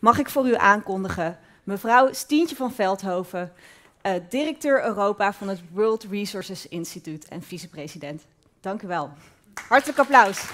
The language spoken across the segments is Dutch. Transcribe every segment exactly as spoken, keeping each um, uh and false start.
mag ik voor u aankondigen mevrouw Stientje van Veldhoven, uh, directeur Europa van het World Resources Institute en vicepresident. Dank u wel. Hartelijk applaus.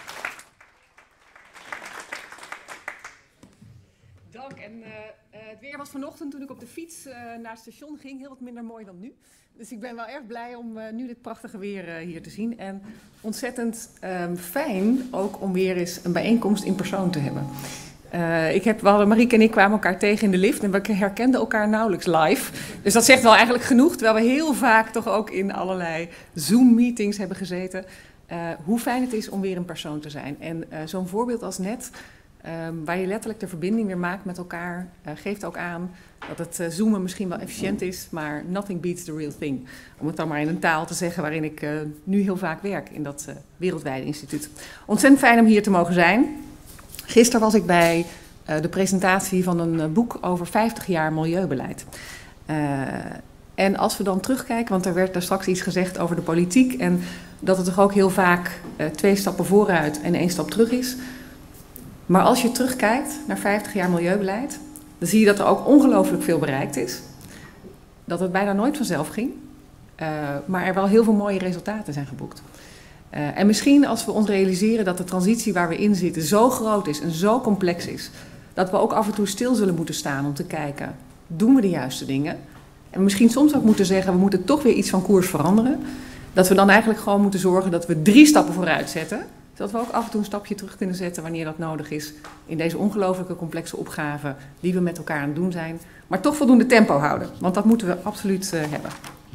Dank. En uh, uh, het weer was vanochtend toen ik op de fiets uh, naar het station ging heel wat minder mooi dan nu. Dus ik ben wel erg blij om uh, nu dit prachtige weer uh, hier te zien. En ontzettend um, fijn ook om weer eens een bijeenkomst in persoon te hebben. Uh, ik heb, we hadden, Marieke en ik kwamen elkaar tegen in de lift en we herkenden elkaar nauwelijks live. Dus dat zegt wel eigenlijk genoeg, terwijl we heel vaak toch ook in allerlei Zoom-meetings hebben gezeten. Uh, hoe fijn het is om weer in persoon te zijn. En uh, zo'n voorbeeld als net, um, waar je letterlijk de verbinding weer maakt met elkaar, uh, geeft ook aan dat het uh, zoomen misschien wel efficiënt is, maar nothing beats the real thing. Om het dan maar in een taal te zeggen waarin ik uh, nu heel vaak werk in dat uh, wereldwijde instituut. Ontzettend fijn om hier te mogen zijn. Gisteren was ik bij uh, de presentatie van een uh, boek over vijftig jaar milieubeleid. Uh, en als we dan terugkijken, want er werd daar straks iets gezegd over de politiek en dat het toch ook heel vaak uh, twee stappen vooruit en één stap terug is. Maar als je terugkijkt naar vijftig jaar milieubeleid, dan zie je dat er ook ongelooflijk veel bereikt is. Dat het bijna nooit vanzelf ging, uh, maar er wel heel veel mooie resultaten zijn geboekt. Uh, en misschien als we ons realiseren dat de transitie waar we in zitten zo groot is en zo complex is, dat we ook af en toe stil zullen moeten staan om te kijken, doen we de juiste dingen? En misschien soms ook moeten zeggen, we moeten toch weer iets van koers veranderen. Dat we dan eigenlijk gewoon moeten zorgen dat we drie stappen vooruit zetten. Zodat we ook af en toe een stapje terug kunnen zetten wanneer dat nodig is in deze ongelooflijke complexe opgave die we met elkaar aan het doen zijn. Maar toch voldoende tempo houden, want dat moeten we absoluut uh, hebben.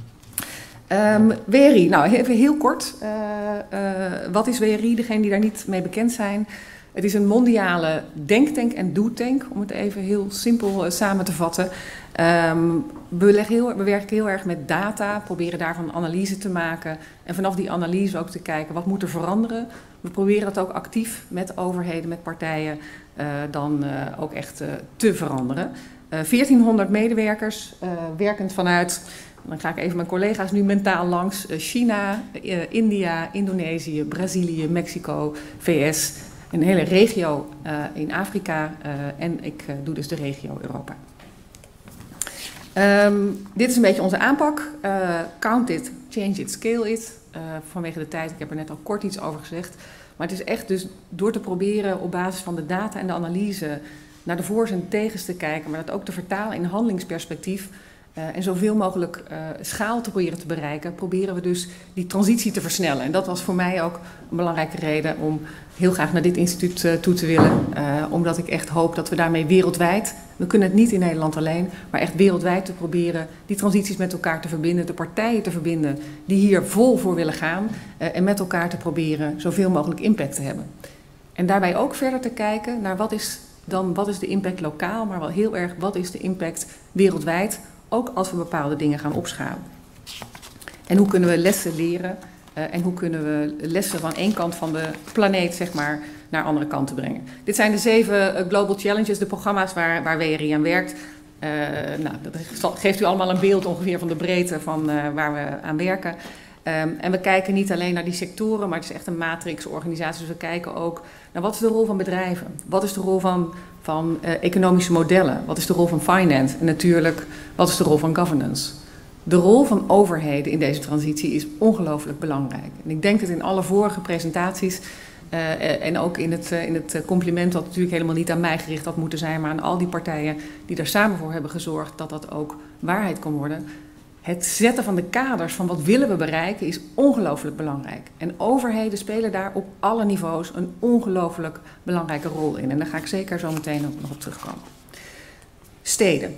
Um, W R I, nou even heel kort. Uh, uh, wat is W R I? Degenen die daar niet mee bekend zijn. Het is een mondiale denktank en doetank, om het even heel simpel uh, samen te vatten. Um, we, leggen heel, we werken heel erg met data, proberen daarvan analyse te maken. En vanaf die analyse ook te kijken, wat moet er veranderen? We proberen het ook actief met overheden, met partijen, uh, dan uh, ook echt uh, te veranderen. Uh, veertienhonderd medewerkers, uh, werkend vanuit... Dan ga ik even mijn collega's nu mentaal langs. China, India, Indonesië, Brazilië, Mexico, V S. Een hele regio uh, in Afrika. Uh, en ik uh, doe dus de regio Europa. Um, dit is een beetje onze aanpak. Uh, count it, change it, scale it. Uh, vanwege de tijd, ik heb er net al kort iets over gezegd. Maar het is echt dus door te proberen op basis van de data en de analyse naar de voor's en tegens te kijken. Maar dat ook te vertalen in handelingsperspectief. Uh, en zoveel mogelijk uh, schaal te proberen te bereiken, proberen we dus die transitie te versnellen. En dat was voor mij ook een belangrijke reden om heel graag naar dit instituut uh, toe te willen. Uh, omdat ik echt hoop dat we daarmee wereldwijd, we kunnen het niet in Nederland alleen, maar echt wereldwijd te proberen die transities met elkaar te verbinden, de partijen te verbinden die hier vol voor willen gaan uh, en met elkaar te proberen zoveel mogelijk impact te hebben. En daarbij ook verder te kijken naar wat is dan, wat is de impact lokaal, maar wel heel erg wat is de impact wereldwijd. Ook als we bepaalde dingen gaan opschalen. En hoe kunnen we lessen leren uh, en hoe kunnen we lessen van één kant van de planeet zeg maar, naar andere kanten brengen. Dit zijn de zeven uh, Global Challenges, de programma's waar, waar W R I aan werkt. Uh, nou, dat geeft u allemaal een beeld ongeveer van de breedte van uh, waar we aan werken. Um, en we kijken niet alleen naar die sectoren, maar het is echt een matrixorganisatie. Dus we kijken ook naar wat is de rol van bedrijven? Wat is de rol van, van uh, economische modellen? Wat is de rol van finance? En natuurlijk, wat is de rol van governance? De rol van overheden in deze transitie is ongelooflijk belangrijk. En ik denk dat in alle vorige presentaties uh, en ook in het, uh, in het compliment, dat natuurlijk helemaal niet aan mij gericht had moeten zijn, maar aan al die partijen die daar samen voor hebben gezorgd dat dat ook waarheid kon worden. Het zetten van de kaders van wat willen we bereiken is ongelooflijk belangrijk. En overheden spelen daar op alle niveaus een ongelooflijk belangrijke rol in. En daar ga ik zeker zo meteen nog op terugkomen. Steden.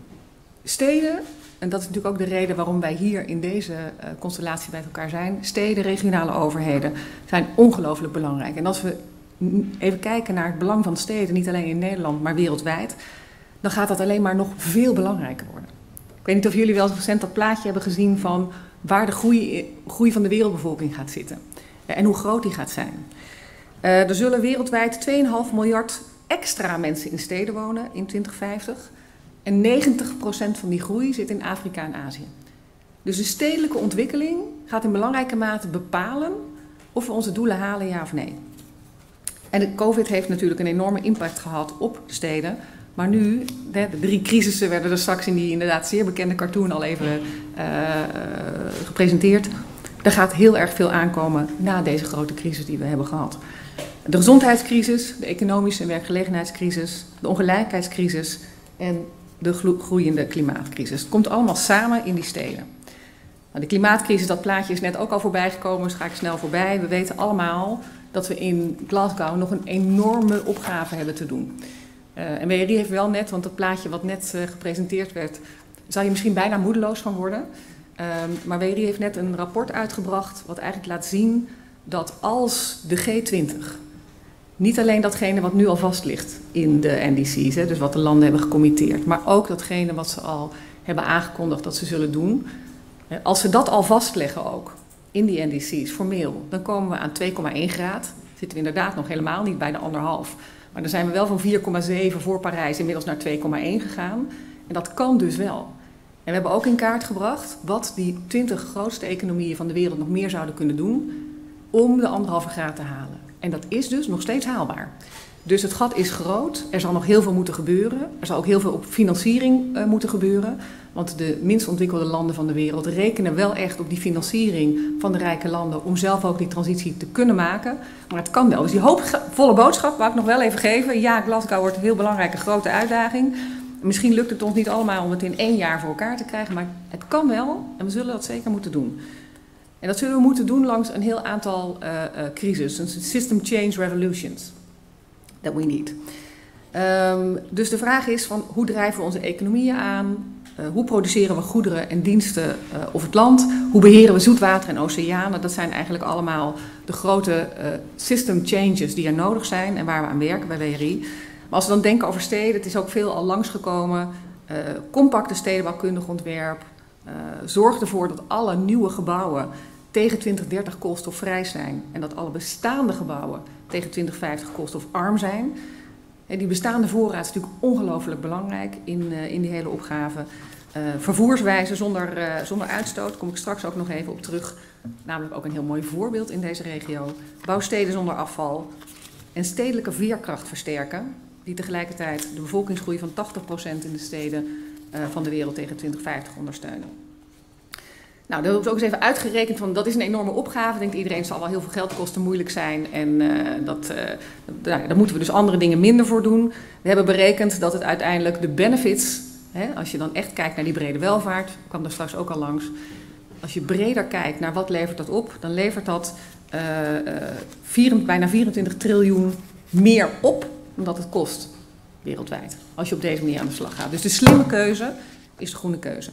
Steden, en dat is natuurlijk ook de reden waarom wij hier in deze uh, constellatie bij elkaar zijn. Steden, regionale overheden zijn ongelooflijk belangrijk. En als we even kijken naar het belang van steden, niet alleen in Nederland, maar wereldwijd, dan gaat dat alleen maar nog veel belangrijker worden. Ik weet niet of jullie wel eens recent dat plaatje hebben gezien van waar de groei, groei van de wereldbevolking gaat zitten. En hoe groot die gaat zijn. Uh, er zullen wereldwijd twee komma vijf miljard extra mensen in steden wonen in twintig vijftig. En negentig procent van die groei zit in Afrika en Azië. Dus de stedelijke ontwikkeling gaat in belangrijke mate bepalen of we onze doelen halen, ja of nee. En de COVID heeft natuurlijk een enorme impact gehad op steden. Maar nu, de, de drie crisissen werden er straks in die inderdaad zeer bekende cartoon al even uh, uh, gepresenteerd. Er gaat heel erg veel aankomen na deze grote crisis die we hebben gehad. De gezondheidscrisis, de economische en werkgelegenheidscrisis, de ongelijkheidscrisis en de groeiende klimaatcrisis. Het komt allemaal samen in die steden. Nou, de klimaatcrisis, dat plaatje is net ook al voorbij gekomen, dus ga ik snel voorbij. We weten allemaal dat we in Glasgow nog een enorme opgave hebben te doen. Uh, en W R I heeft wel net, want dat plaatje wat net uh, gepresenteerd werd, zou je misschien bijna moedeloos van worden. Uh, maar W R I heeft net een rapport uitgebracht wat eigenlijk laat zien dat als de G twintig, niet alleen datgene wat nu al vast ligt in de N D C's, hè, dus wat de landen hebben gecommitteerd, maar ook datgene wat ze al hebben aangekondigd dat ze zullen doen. Uh, als ze dat al vastleggen ook in die N D C's, formeel, dan komen we aan twee komma één graad. Zitten we inderdaad nog helemaal niet bij de anderhalf. Maar dan zijn we wel van vier komma zeven voor Parijs inmiddels naar twee komma één gegaan. En dat kan dus wel. En we hebben ook in kaart gebracht wat die twintig grootste economieën van de wereld nog meer zouden kunnen doen om de anderhalve graad te halen. En dat is dus nog steeds haalbaar. Dus het gat is groot. Er zal nog heel veel moeten gebeuren. Er zal ook heel veel op financiering uh, moeten gebeuren. Want de minst ontwikkelde landen van de wereld rekenen wel echt op die financiering van de rijke landen om zelf ook die transitie te kunnen maken. Maar het kan wel. Dus die hoopvolle boodschap wou ik nog wel even geven. Ja, Glasgow wordt een heel belangrijke grote uitdaging. Misschien lukt het ons niet allemaal om het in één jaar voor elkaar te krijgen, maar het kan wel en we zullen dat zeker moeten doen. En dat zullen we moeten doen langs een heel aantal uh, uh, crises, een system change revolutions that we need. Um, dus de vraag is van hoe drijven we onze economieën aan? Uh, hoe produceren we goederen en diensten uh, op het land? Hoe beheren we zoetwater en oceanen? Dat zijn eigenlijk allemaal de grote uh, system changes die er nodig zijn en waar we aan werken bij W R I. Maar als we dan denken over steden, het is ook veel al langsgekomen. Uh, compacte stedenbouwkundig ontwerp. Uh, zorg ervoor dat alle nieuwe gebouwen tegen twintig dertig koolstofvrij zijn. En dat alle bestaande gebouwen tegen twintig vijftig koolstofarm zijn. En die bestaande voorraad is natuurlijk ongelooflijk belangrijk in, uh, in die hele opgave. Uh, vervoerswijze zonder, uh, zonder uitstoot, daar kom ik straks ook nog even op terug. Namelijk ook een heel mooi voorbeeld in deze regio. Bouwsteden zonder afval. En stedelijke veerkracht versterken, die tegelijkertijd de bevolkingsgroei van tachtig procent in de steden uh, van de wereld tegen twintig vijftig ondersteunen. Nou, dat heb ik ook eens even uitgerekend, van dat is een enorme opgave. Denkt iedereen, het zal wel heel veel geld kosten, moeilijk zijn. En uh, dat, uh, nou, daar moeten we dus andere dingen minder voor doen. We hebben berekend dat het uiteindelijk de benefits, hè, als je dan echt kijkt naar die brede welvaart, ik kwam daar straks ook al langs. Als je breder kijkt naar wat levert dat op, dan levert dat uh, uh, vier, bijna vierentwintig triljoen meer op dan dat het kost wereldwijd. Als je op deze manier aan de slag gaat. Dus de slimme keuze is de groene keuze.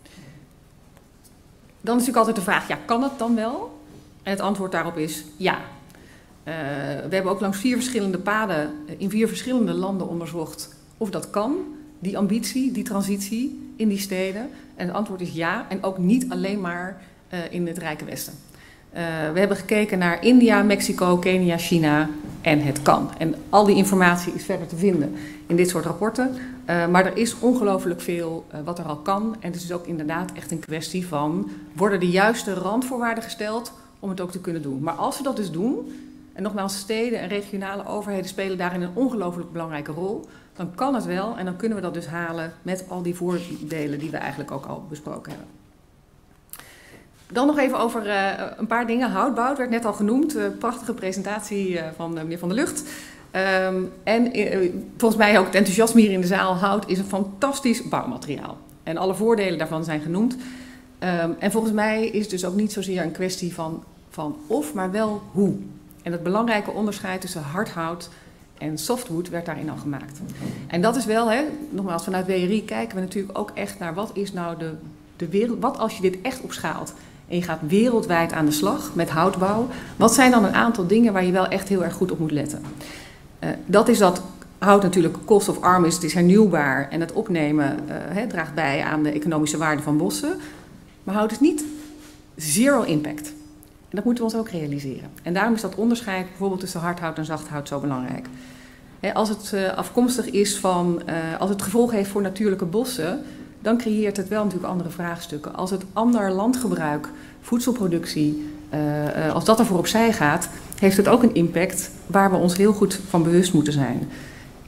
Dan is natuurlijk altijd de vraag, ja, kan het dan wel? En het antwoord daarop is ja. Uh, we hebben ook langs vier verschillende paden in vier verschillende landen onderzocht of dat kan. Die ambitie, die transitie in die steden. En het antwoord is ja. En ook niet alleen maar uh, in het Rijke Westen. Uh, we hebben gekeken naar India, Mexico, Kenia, China en het kan. En al die informatie is verder te vinden in dit soort rapporten. Uh, maar er is ongelooflijk veel uh, wat er al kan. En het is dus ook inderdaad echt een kwestie van, worden de juiste randvoorwaarden gesteld om het ook te kunnen doen. Maar als we dat dus doen, en nogmaals, steden en regionale overheden spelen daarin een ongelooflijk belangrijke rol, dan kan het wel en dan kunnen we dat dus halen met al die voordelen die we eigenlijk ook al besproken hebben. Dan nog even over uh, een paar dingen. Houtbouw, het werd net al genoemd. Uh, prachtige presentatie uh, van uh, meneer Van der Lugt. Um, en uh, volgens mij ook het enthousiasme hier in de zaal. Hout is een fantastisch bouwmateriaal. En alle voordelen daarvan zijn genoemd. Um, en volgens mij is het dus ook niet zozeer een kwestie van, van of, maar wel hoe. En het belangrijke onderscheid tussen hardhout en softwood werd daarin al gemaakt. En dat is wel, hè, nogmaals, vanuit W R I kijken we natuurlijk ook echt naar wat is nou de, de wereld. Wat als je dit echt opschaalt en je gaat wereldwijd aan de slag met houtbouw. Wat zijn dan een aantal dingen waar je wel echt heel erg goed op moet letten? Uh, dat is dat hout natuurlijk koolstofarm is, het is hernieuwbaar en het opnemen uh, he, draagt bij aan de economische waarde van bossen. Maar hout is niet zero impact. En dat moeten we ons ook realiseren. En daarom is dat onderscheid bijvoorbeeld tussen hardhout en zachthout zo belangrijk. He, als het uh, afkomstig is van, uh, als het gevolg heeft voor natuurlijke bossen, dan creëert het wel natuurlijk andere vraagstukken. Als het ander landgebruik, voedselproductie, uh, uh, als dat ervoor opzij gaat, heeft het ook een impact waar we ons heel goed van bewust moeten zijn.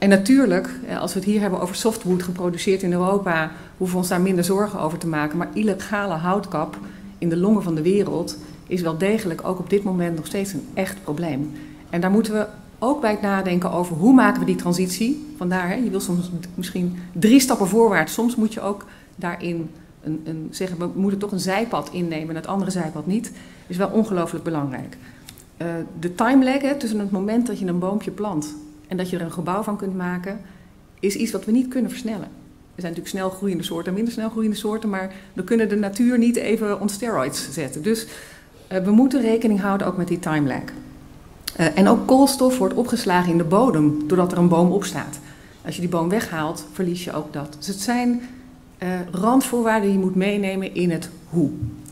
En natuurlijk, als we het hier hebben over softwood geproduceerd in Europa, hoeven we ons daar minder zorgen over te maken. Maar illegale houtkap in de longen van de wereld is wel degelijk ook op dit moment nog steeds een echt probleem. En daar moeten we ook bij het nadenken over hoe maken we die transitie. Vandaar, hè, je wil soms misschien drie stappen voorwaarts. Soms moet je ook daarin een, een, zeggen, we moeten toch een zijpad innemen en het andere zijpad niet. Is wel ongelooflijk belangrijk. Uh, de time lag hè, tussen het moment dat je een boompje plant en dat je er een gebouw van kunt maken, is iets wat we niet kunnen versnellen. Er zijn natuurlijk snel groeiende soorten en minder snel groeiende soorten, maar we kunnen de natuur niet even on steroids zetten. Dus uh, we moeten rekening houden ook met die time lag. Uh, en ook koolstof wordt opgeslagen in de bodem doordat er een boom opstaat. Als je die boom weghaalt, verlies je ook dat. Dus het zijn uh, randvoorwaarden die je moet meenemen in het hoe.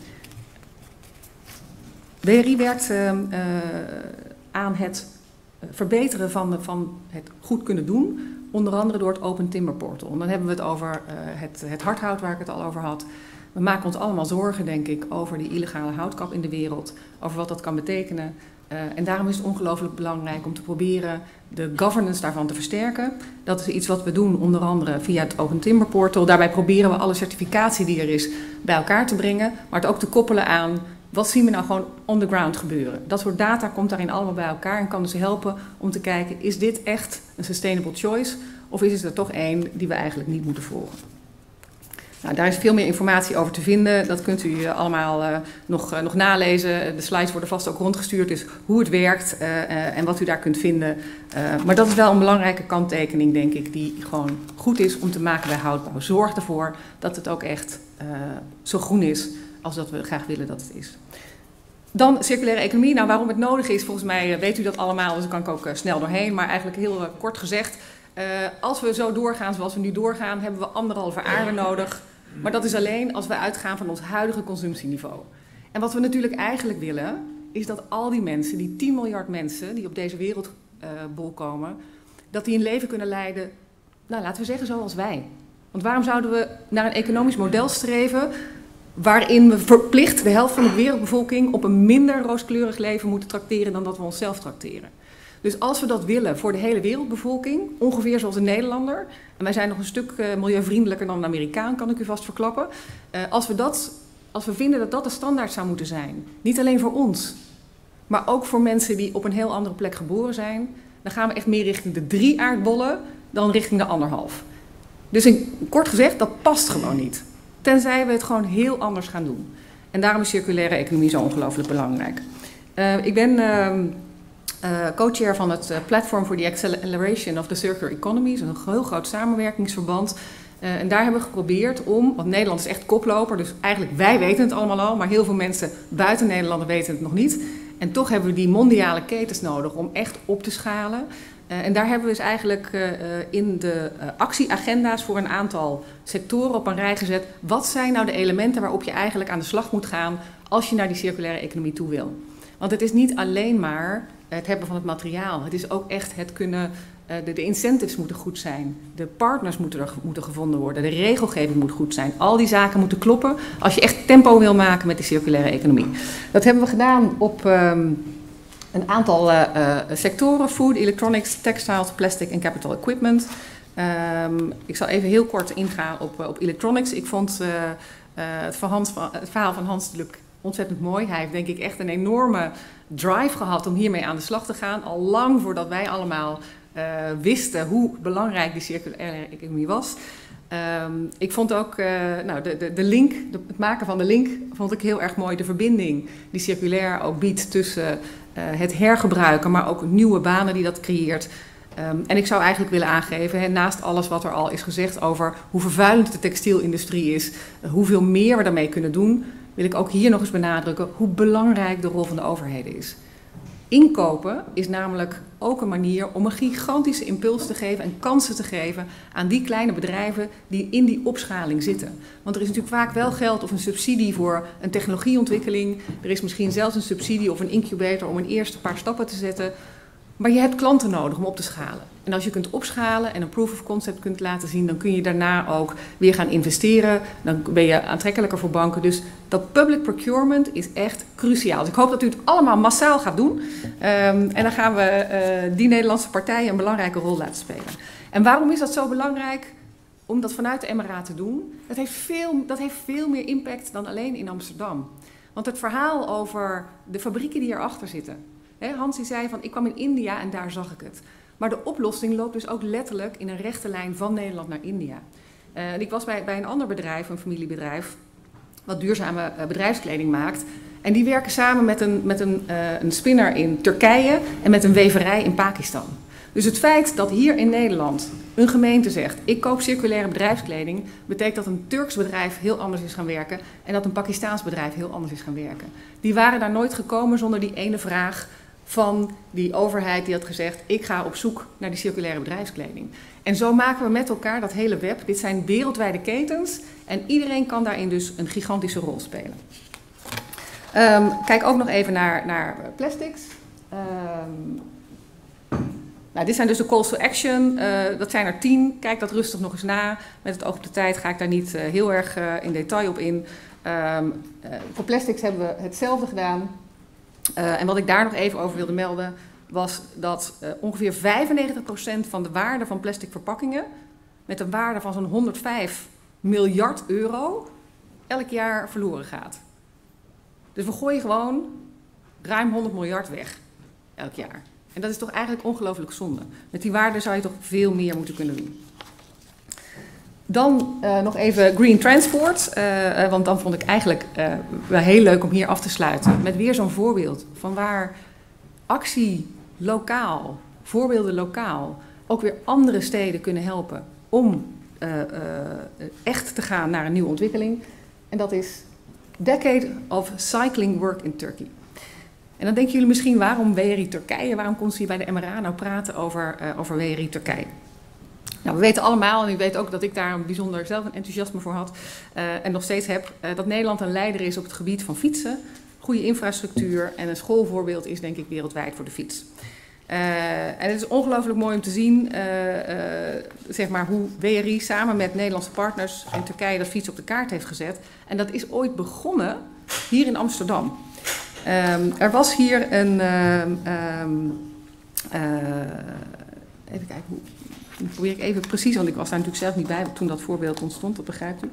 W R I werkt uh, uh, aan het verbeteren van, de, van het goed kunnen doen, onder andere door het Open Timber Portal. En dan hebben we het over uh, het, het hardhout waar ik het al over had. We maken ons allemaal zorgen, denk ik, over die illegale houtkap in de wereld, over wat dat kan betekenen. Uh, en daarom is het ongelooflijk belangrijk om te proberen de governance daarvan te versterken. Dat is iets wat we doen, onder andere via het Open Timber Portal. Daarbij proberen we alle certificatie die er is bij elkaar te brengen, maar het ook te koppelen aan wat zien we nou gewoon on the ground gebeuren. Dat soort data komt daarin allemaal bij elkaar en kan dus helpen om te kijken, is dit echt een sustainable choice of is het er toch één die we eigenlijk niet moeten volgen? Nou, daar is veel meer informatie over te vinden. Dat kunt u allemaal uh, nog, uh, nog nalezen. De slides worden vast ook rondgestuurd, dus hoe het werkt uh, uh, en wat u daar kunt vinden. Uh, maar dat is wel een belangrijke kanttekening, denk ik, die gewoon goed is om te maken bij houtbouw. Zorg ervoor dat het ook echt uh, zo groen is als dat we graag willen dat het is. Dan circulaire economie. Nou, waarom het nodig is, volgens mij weet u dat allemaal, dus daar kan ik ook uh, snel doorheen. Maar eigenlijk heel uh, kort gezegd, uh, als we zo doorgaan zoals we nu doorgaan, hebben we anderhalve aarde nodig. Maar dat is alleen als we uitgaan van ons huidige consumptieniveau. En wat we natuurlijk eigenlijk willen, is dat al die mensen, die tien miljard mensen die op deze wereldbol uh, komen, dat die een leven kunnen leiden, nou laten we zeggen zoals wij. Want waarom zouden we naar een economisch model streven waarin we verplicht de helft van de wereldbevolking op een minder rooskleurig leven moeten trakteren dan dat we onszelf trakteren? Dus als we dat willen voor de hele wereldbevolking, ongeveer zoals een Nederlander, en wij zijn nog een stuk uh, milieuvriendelijker dan een Amerikaan, kan ik u vast verklappen. Uh, als, we dat, als we vinden dat dat de standaard zou moeten zijn, niet alleen voor ons, maar ook voor mensen die op een heel andere plek geboren zijn, dan gaan we echt meer richting de drie aardbollen dan richting de anderhalf. Dus in, kort gezegd, dat past gewoon niet. Tenzij we het gewoon heel anders gaan doen. En daarom is circulaire economie zo ongelooflijk belangrijk. Uh, ik ben uh, uh, co-chair van het uh, Platform for the Acceleration of the Circular Economy. Dat is een heel groot samenwerkingsverband. Uh, en daar hebben we geprobeerd om, want Nederland is echt koploper, dus eigenlijk wij weten het allemaal al, maar heel veel mensen buiten Nederland weten het nog niet. En toch hebben we die mondiale ketens nodig om echt op te schalen. Uh, en daar hebben we dus eigenlijk uh, in de uh, actieagenda's voor een aantal sectoren op een rij gezet. Wat zijn nou de elementen waarop je eigenlijk aan de slag moet gaan als je naar die circulaire economie toe wil? Want het is niet alleen maar het hebben van het materiaal. Het is ook echt het kunnen, uh, de, de incentives moeten goed zijn. De partners moeten er moeten gevonden worden. De regelgeving moet goed zijn. Al die zaken moeten kloppen als je echt tempo wil maken met die circulaire economie. Dat hebben we gedaan op Um, een aantal uh, uh, sectoren, food, electronics, textiles, plastic en capital equipment. Um, ik zal even heel kort ingaan op, uh, op electronics. Ik vond uh, uh, het, van Hans, het verhaal van Hans natuurlijk ontzettend mooi. Hij heeft denk ik echt een enorme drive gehad om hiermee aan de slag te gaan. Al lang voordat wij allemaal uh, wisten hoe belangrijk die circulaire economie was. Um, ik vond ook uh, nou, de, de, de link, de, het maken van de link vond ik heel erg mooi. De verbinding die circulair ook biedt tussen uh, het hergebruiken, maar ook nieuwe banen die dat creëert. Um, en ik zou eigenlijk willen aangeven, hè, naast alles wat er al is gezegd over hoe vervuilend de textielindustrie is, uh, hoeveel meer we daarmee kunnen doen, wil ik ook hier nog eens benadrukken hoe belangrijk de rol van de overheden is. Inkopen is namelijk ook een manier om een gigantische impuls te geven en kansen te geven aan die kleine bedrijven die in die opschaling zitten. Want er is natuurlijk vaak wel geld of een subsidie voor een technologieontwikkeling. Er is misschien zelfs een subsidie of een incubator om een eerste paar stappen te zetten. Maar je hebt klanten nodig om op te schalen. En als je kunt opschalen en een proof of concept kunt laten zien, dan kun je daarna ook weer gaan investeren. Dan ben je aantrekkelijker voor banken. Dus dat public procurement is echt cruciaal. Dus ik hoop dat u het allemaal massaal gaat doen. Um, en dan gaan we uh, die Nederlandse partijen een belangrijke rol laten spelen. En waarom is dat zo belangrijk om dat vanuit de M R A te doen? Dat heeft veel, dat heeft veel meer impact dan alleen in Amsterdam. Want het verhaal over de fabrieken die erachter zitten. Hè, Hans die zei van, ik kwam in India en daar zag ik het. Maar de oplossing loopt dus ook letterlijk in een rechte lijn van Nederland naar India. Uh, en ik was bij, bij een ander bedrijf, een familiebedrijf, wat duurzame uh, bedrijfskleding maakt. En die werken samen met een, met een, uh, een spinner in Turkije en met een weverij in Pakistan. Dus het feit dat hier in Nederland een gemeente zegt, ik koop circulaire bedrijfskleding, betekent dat een Turks bedrijf heel anders is gaan werken en dat een Pakistaans bedrijf heel anders is gaan werken. Die waren daar nooit gekomen zonder die ene vraag van die overheid die had gezegd, ik ga op zoek naar die circulaire bedrijfskleding. En zo maken we met elkaar dat hele web. Dit zijn wereldwijde ketens en iedereen kan daarin dus een gigantische rol spelen. Um, kijk ook nog even naar, naar plastics. Um, nou, dit zijn dus de calls to action. Uh, dat zijn er tien. Kijk dat rustig nog eens na. Met het oog op de tijd ga ik daar niet uh, heel erg uh, in detail op in. Um, uh, voor plastics hebben we hetzelfde gedaan. Uh, en wat ik daar nog even over wilde melden, was dat uh, ongeveer vijfennegentig procent van de waarde van plastic verpakkingen, met een waarde van zo'n honderdvijf miljard euro, elk jaar verloren gaat. Dus we gooien gewoon ruim honderd miljard weg, elk jaar. En dat is toch eigenlijk ongelooflijk zonde. Met die waarde zou je toch veel meer moeten kunnen doen. Dan uh, nog even green transport, uh, uh, want dan vond ik eigenlijk uh, wel heel leuk om hier af te sluiten. Met weer zo'n voorbeeld van waar actie lokaal, voorbeelden lokaal, ook weer andere steden kunnen helpen om uh, uh, echt te gaan naar een nieuwe ontwikkeling. En dat is Decade of Cycling Work in Turkey. En dan denken jullie misschien, waarom W R I Turkije? Waarom kon ze hier bij de M R A nou praten over, uh, over W R I Turkije? Nou, we weten allemaal, en u weet ook dat ik daar een bijzonder zelf een enthousiasme voor had uh, en nog steeds heb, uh, dat Nederland een leider is op het gebied van fietsen, goede infrastructuur en een schoolvoorbeeld is denk ik wereldwijd voor de fiets. Uh, en het is ongelooflijk mooi om te zien uh, uh, zeg maar hoe W R I samen met Nederlandse partners in Turkije dat fietsen op de kaart heeft gezet. En dat is ooit begonnen hier in Amsterdam. Um, er was hier een, um, um, uh, even kijken, hoe, dan probeer ik even precies, want ik was daar natuurlijk zelf niet bij toen dat voorbeeld ontstond, dat begrijpt u.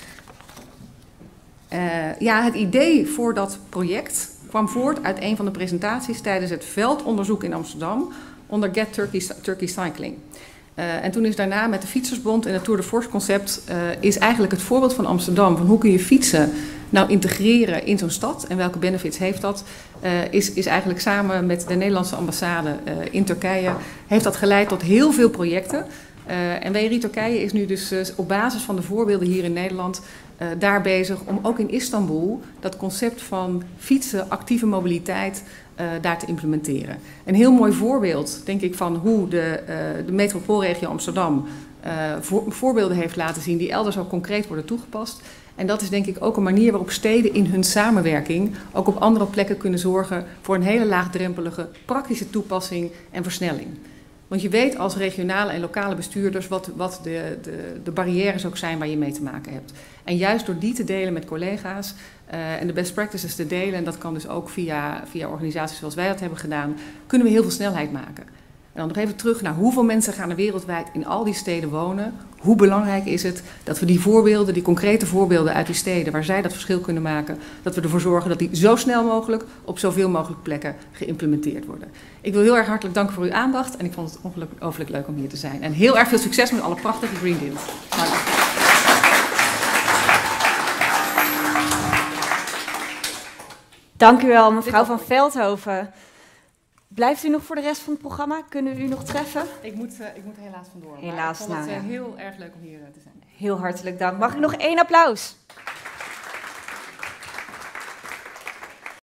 Uh, ja, het idee voor dat project kwam voort uit een van de presentaties tijdens het veldonderzoek in Amsterdam onder Get Turkey, Turkey Cycling. Uh, en toen is daarna met de Fietsersbond en het Tour de Force concept uh, is eigenlijk het voorbeeld van Amsterdam, van hoe kun je fietsen nou integreren in zo'n stad en welke benefits heeft dat, uh, is, is eigenlijk samen met de Nederlandse ambassade uh, in Turkije, heeft dat geleid tot heel veel projecten. Uh, en W R I Turkije is nu dus uh, op basis van de voorbeelden hier in Nederland uh, daar bezig om ook in Istanbul dat concept van fietsen, actieve mobiliteit, uh, daar te implementeren. Een heel mooi voorbeeld, denk ik, van hoe de, uh, de metropoolregio Amsterdam uh, voor, voorbeelden heeft laten zien die elders ook concreet worden toegepast. En dat is denk ik ook een manier waarop steden in hun samenwerking ook op andere plekken kunnen zorgen voor een hele laagdrempelige praktische toepassing en versnelling. Want je weet als regionale en lokale bestuurders wat, wat de, de, de barrières ook zijn waar je mee te maken hebt. En juist door die te delen met collega's uh, en de best practices te delen, en dat kan dus ook via, via organisaties zoals wij dat hebben gedaan, kunnen we heel veel snelheid maken. En dan nog even terug naar hoeveel mensen gaan er wereldwijd in al die steden wonen. Hoe belangrijk is het dat we die voorbeelden, die concrete voorbeelden uit die steden waar zij dat verschil kunnen maken, dat we ervoor zorgen dat die zo snel mogelijk op zoveel mogelijk plekken geïmplementeerd worden. Ik wil heel erg hartelijk danken voor uw aandacht en ik vond het ongelooflijk leuk om hier te zijn. En heel erg veel succes met alle prachtige Green Deals. Dank u wel, mevrouw van Veldhoven. Blijft u nog voor de rest van het programma? Kunnen we u nog treffen? Ik moet, uh, ik moet helaas vandoor. Helaas, maar ik vond het nou, uh, ja. heel erg leuk om hier uh, te zijn. Heel hartelijk dank. Mag ik nog één applaus?